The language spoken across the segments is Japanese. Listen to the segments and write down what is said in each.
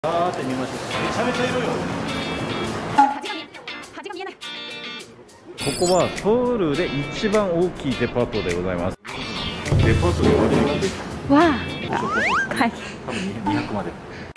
ーって見ましょう。めちゃめちゃいるよ。 端が見えない。 ここはソウルで一番大きいデパートでございます。デパートで割引ができる。 わあ、はい。 多分200まで。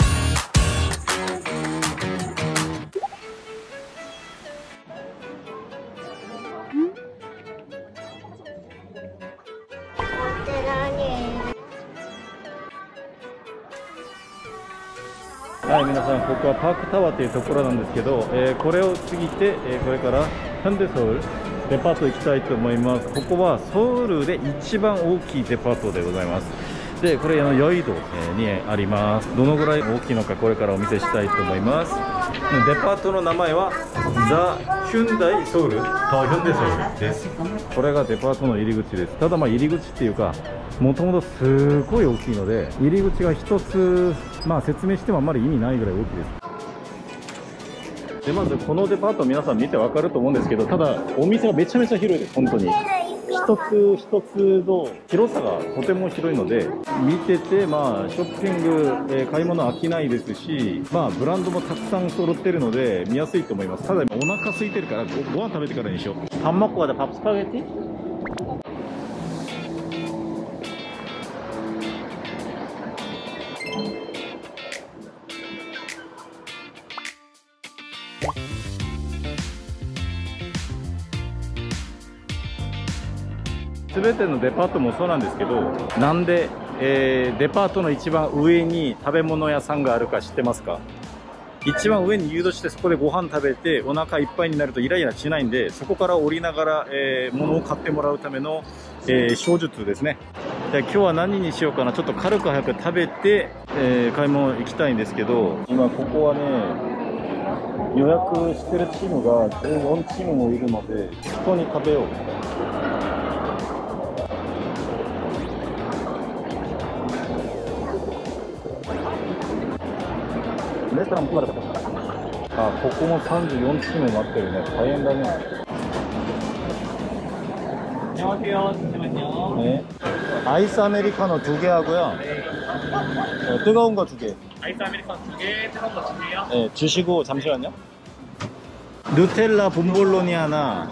はい、皆さん、ここはパークタワーというところなんですけど、これを過ぎて、これからヒョンデソウルデパート行きたいと思います。ここはソウルで一番大きいデパートでございます。で、これヨイドにあります。どのぐらい大きいのかこれからお見せしたいと思います。デパートの名前はザ・ヒュンダイソウルとヒョンデソウルです。これがデパートの入り口です。ただ入り口っていうか、もともとすごい大きいので、入り口が一つ、説明してもあんまり意味ないぐらい大きいです。で、まずこのデパート皆さん見てわかると思うんですけど、ただお店がめちゃめちゃ広いです。本当に一つ一つの広さがとても広いので、見ててショッピング、買い物飽きないですし、ブランドもたくさん揃ってるので見やすいと思います。ただお腹空いてるからご飯食べてからにしよう。밥 먹고 가자. 밥 스파게티?全てのデパートもそうなんですけど、なんで、デパートの一番上に食べ物屋さんがあるか知ってますか？一番上に誘導して、そこでご飯食べてお腹いっぱいになるとイライラしないんで、そこから降りながら、物を買ってもらうための、小術ですね。で、今日は何にしようかな。ちょっと軽く早く食べて、買い物行きたいんですけど、今ここはね、予約してるチームが14チームもいるので、そこに食べよう。レストランもここも34チーム待ってるね。大変だね。안녕하세요. 잠시만요. 네. 아이스 아메리카노 2개 하고요. 뜨거운 거 2개. 아이스 아메리카노 2개, 뜨거운 거 2개요? 네, 주시고 잠시만요. 누텔라 본볼로니 하나.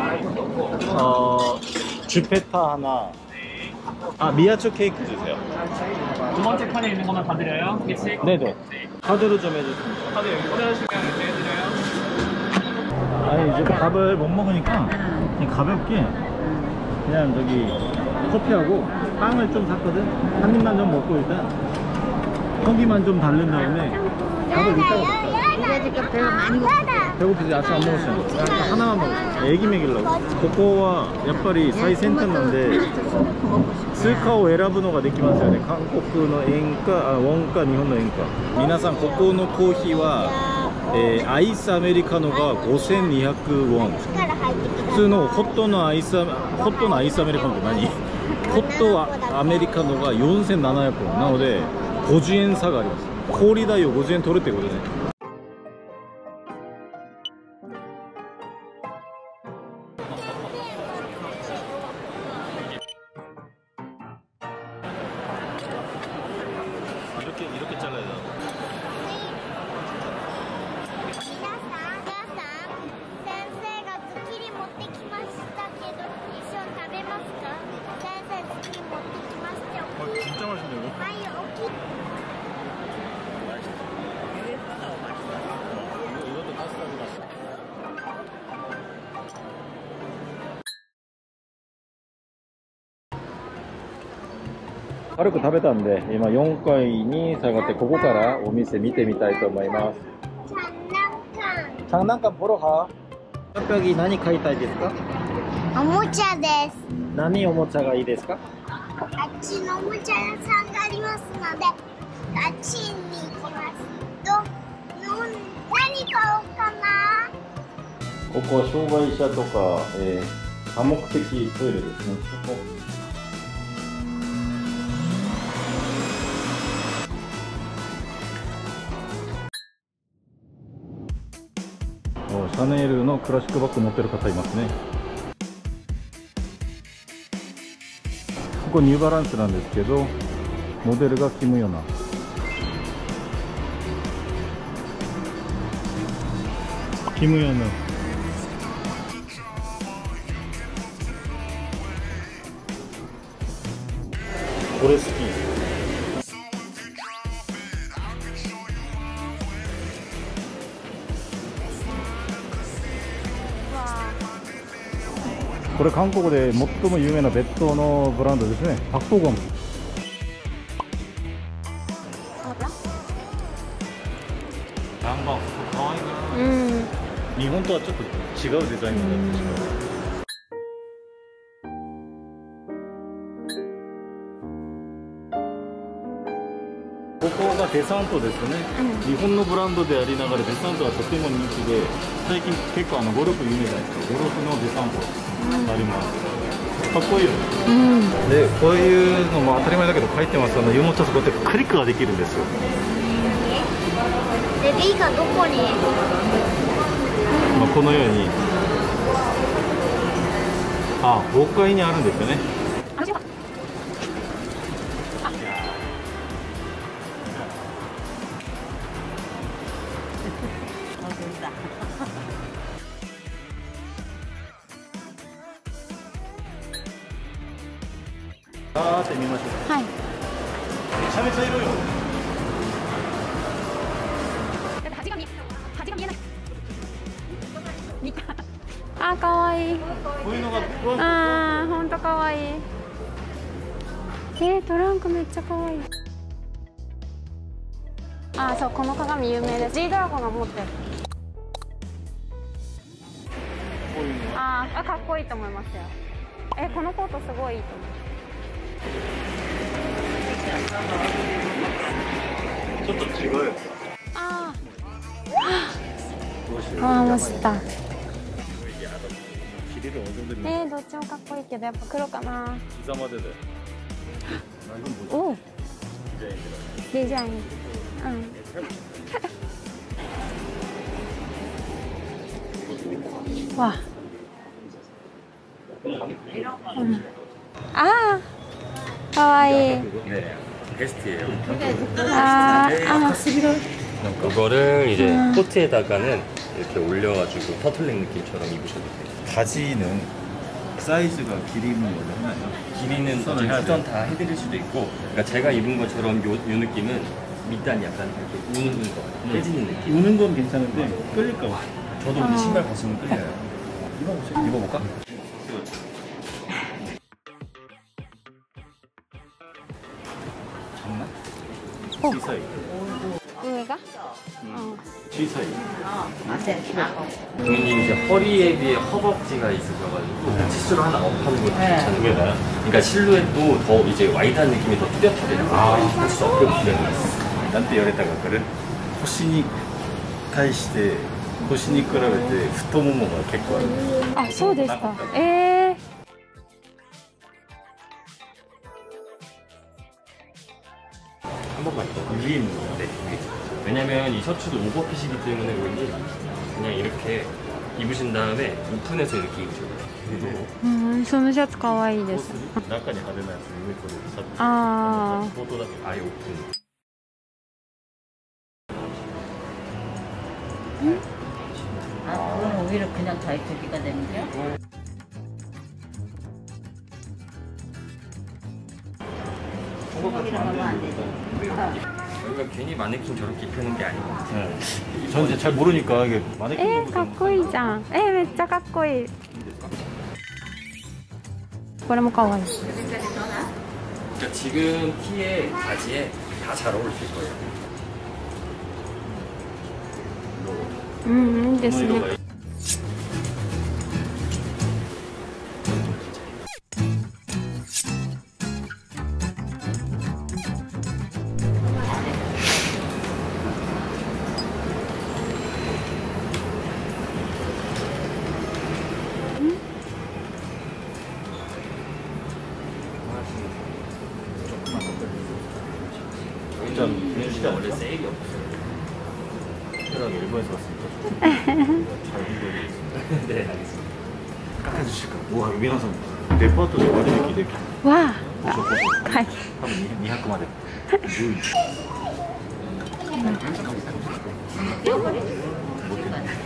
주페타 하나. 미야초 케이크 주세요. 두 번째 칸에 있는 것만 다 드려요? 개씩? 네네. 네. 카드로 좀 해주세요. 카드 여기 꽂아주시면 해드려요. 아니, 이제 밥을 못 먹으니까 그냥 가볍게 그냥 저기 커피하고 빵을 좀 샀거든. 한 입만 좀 먹고 일단 고기만 좀 달른 다음에 밥을 이따가 먹자. 배고프지? 아침 안 먹었잖아. 하나만 먹었어. 애기 먹이려고. 코코와 야빨이 사이 센터인데 스카오 에라브노가 되기만해요. 한국의 엔가, 원가, 일본의 엔가. 皆さん、ここのコーヒーはアイスアメリカノが5200ウォン。普通のホットのアイスアメリカノって何？ホットアメリカノが4700ウォンなので50円差があります。氷代を50円取るってことね。이렇게 잘라야 돼. 진짜 맛있네요. 이것도 파스타입니다.軽く食べたんで、今4階に下がって、ここからお店見てみたいと思います。장난감 보러 가. 여기何買いたいですか？ おもちゃです。 何おもちゃがいいですか？ あっちのおもちゃ屋さんがありますので、あっちに行きますと、何買おうかな。 ここは障害者とか、多目的トイレですね。ここシャネルのクラシックバッグ持ってる方いますね。ここニューバランスなんですけど、モデルがキムヨナ。 キムヤのこれ好き。これ韓国で最も有名な別当のブランドですね。パクポゴン。看板かわいいな。日本とはちょっと違うデザインになってしまう。ここがデサントですね、日本のブランドでありながらデサントはとても人気で、最近結構ゴルフ有名じゃないですか。ゴルフのデサントあります、かっこいいよね、でこういうのも当たり前だけど書いてます。湯本そこってクリックができるんですよ。 で B がどこに、 このように5階にあるんですよね。って見ましょう。はい。めちゃめちゃ色よ。 端が見えない。あ、可愛い。 こういうのが本当可愛い。トランクめっちゃ可愛い。そう、この鏡有名です。G ドラゴンが持ってる。かっこいいと思いますよ。このコートすごいいいと思う。 ちょっと違うやつ。 멋있다。 どっちもかっこいいけどやっぱ黒かな。 膝までで。 お、デザイン。わ。かわいい。 베스트예요. 이거를 이제 코트에다가는 이렇게 올려가지고 터틀넥 느낌처럼 입으셔도 돼요. 바지는 사이즈가 길이는 원래 하나요? 길이는 수전 다 해드릴 수도 있고, 그러니까 제가 입은 것처럼 요 느낌은 밑단이 약간 이렇게 우는 거, 깨지는 느낌. 우는 건 괜찮은데 끌릴까 봐. 저도 근데 신발 벗으면 끌려요. 입어볼까?小さい。 上が？ 小さい。 동민님 이제 허리에 비해 허벅지가 있으셔가지고 치수를 하나 업하는 것도 괜찮은 거예요. 그러니까 실루엣도 더 이제 와이드한 느낌이 더 뚜렷하게 할 수 없게 구현했어요. なんて言われたかこれ腰に対して腰に比べて太ももが結構ある。 そうですか。 한 번만 더 위에 있는 건데, 왜냐면 이 셔츠도 오버핏이기 때문에 그런지 그냥 이렇게 입으신 다음에 오픈해서 이렇게 입으셔도 돼요. そのシャツ可愛いです。 中に派手なやつ上これさ冒頭だけ 아예 오픈. 그건 오히려 그냥 타이트기가 되는데요? 생각이랑 하면 안 되죠. 여기가 괜히 마네킹 저렇게 입히는 게 아닌 것 같아요. 네. 저는 이제 잘 모르니까 이게 마네킹 かっこいいじゃん。めっちゃかっこいい。これも可愛い。 그러니까 지금 티에 바지에 다 잘 어울리실 거예요. いいですね。 진짜 원래 세일이 없어요. 특별하게 일본에서 왔으니까 잘 공부해 보겠습니다. 네, 알겠습니다. 깎아주실까? 우와, 미나상 데파트で割引できる。 わあ、 はい。多分200まで。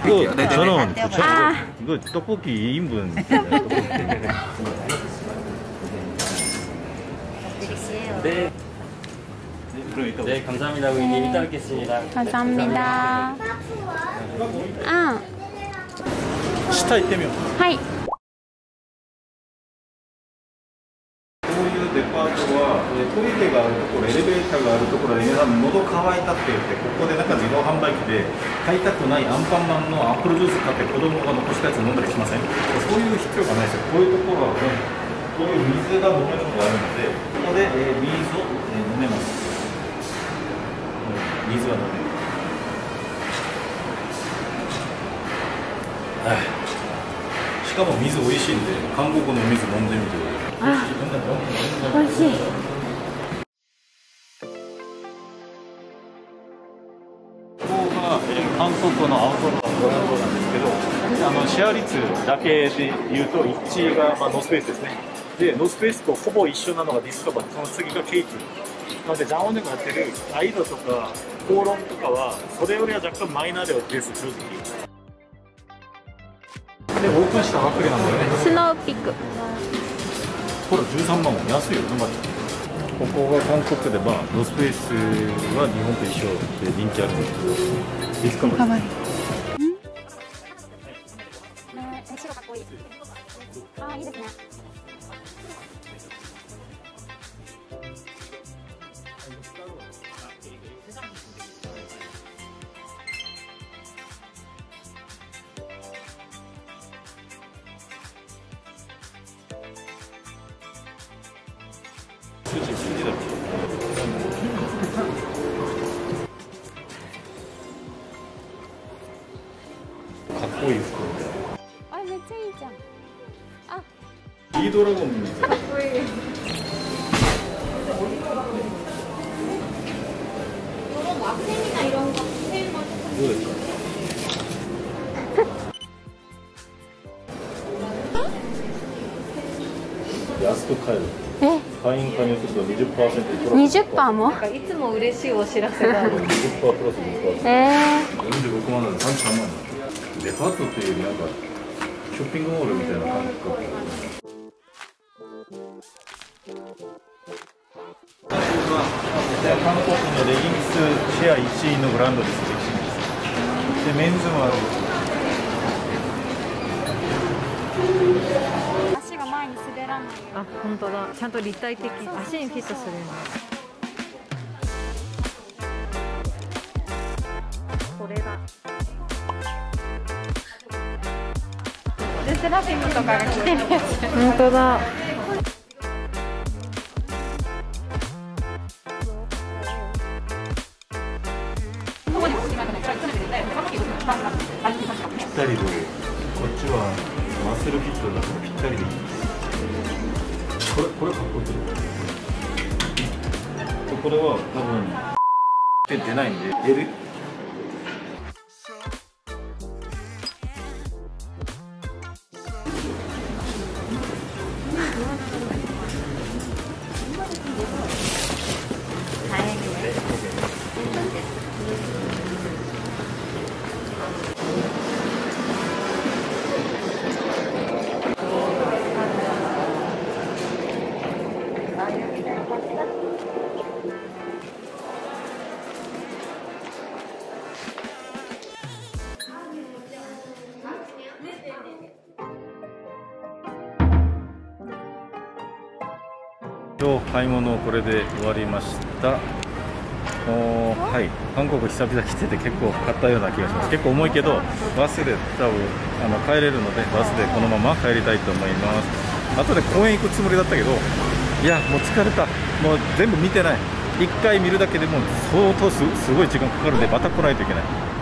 이거 네, 저는 네. 이거 떡볶이 2인분. 네. 그럼 이따 네, 감사합니다. 고객님. 이따 뵙겠습니다. 감사합니다. 아, 下行ってみよう。 はい。 こういうデパートは、トイレがあるところ、エレベーターがあるところで皆さん喉乾いたって言ってここでなんか自動販売機で買いたくないアンパンマンのアップルジュース買って子供が残したやつ飲んだりしません？そういう必要がないですよ。こういうところはね、こういう水が飲めるのがあるのでここで、水を、飲めます。水が飲める。しかも水美味しいんで韓国の水飲んでみてください。 美味しい。 ここが、韓国のアウトドアブランドなんですけど、シェア率だけで言うと1位が、ノースペースですね。でノースペースとほぼ一緒なのがディスカバー、その次がケイティなので、ジャンオネがやってるアイドとかコーロンとかはそれよりは若干マイナーではです、正直。でオープンしたばっかりなんだよね。 スノーピーク。 ほら13万も安いよ、頑張って。ここが韓国でノースペースは日本と一緒で人気あるんですけど、ディスカバー。 かわいい。 白かっこいい。ああ、いいですね。 筋だっけ。かっこいい服みたいな。 あ、めっちゃいいじゃん。あ、 Gドラゴンみたいな。かっこいい。どうですか。安く買える。会員加入すると 20% プラス。 20%も？ いつも嬉しいお知らせがある。 20%プラス20%。46万なんで33万なんで。デパートっていうなんかショッピングモールみたいな感覚。韓国のレギンスシェア1位のブランドです。でメンズもある。 足が前に滑らないよ。 あ、本当だ。ちゃんと立体的。足にフィットする。これだ。 ルセラフィムとかが着てるやつ。 本当だ。 ぴったりで、こっちはマッスルフィットだからぴったりでいい。これかっこいい。これは多分出ないんで L。今日買い物これで終わりました。はい、韓国久々来てて結構買ったような気がします。結構重いけどバスで多分帰れるのでバスでこのまま帰りたいと思います。後で公園行くつもりだったけど、いやもう疲れた。もう全部見てない。1回見るだけでも相当すごい時間かかるんでまた来ないといけない。